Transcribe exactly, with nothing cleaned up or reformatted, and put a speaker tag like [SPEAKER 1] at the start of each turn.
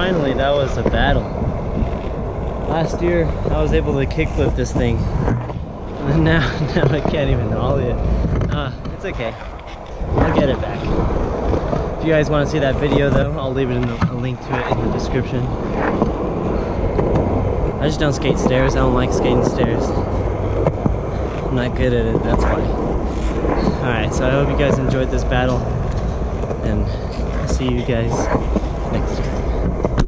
[SPEAKER 1] finally, that was a battle. Last year, I was able to kickflip this thing. And then now, now I can't even ollie it. Uh, it's okay. I'll get it back. If you guys want to see that video though, I'll leave it in the, a link to it in the description. I just don't skate stairs. I don't like skating stairs. I'm not good at it, that's why. Alright, so I hope you guys enjoyed this battle. And I'll see you guys next time.